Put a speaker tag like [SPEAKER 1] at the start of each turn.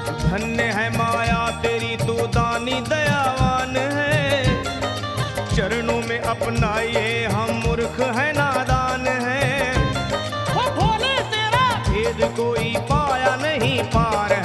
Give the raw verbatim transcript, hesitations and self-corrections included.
[SPEAKER 1] धन्य है माया तेरी तू दानी दयावान है, चरणों में अपनाइए हम मूर्ख है नादान है।
[SPEAKER 2] वो भोले तेरा
[SPEAKER 1] भेद कोई पाया नहीं पार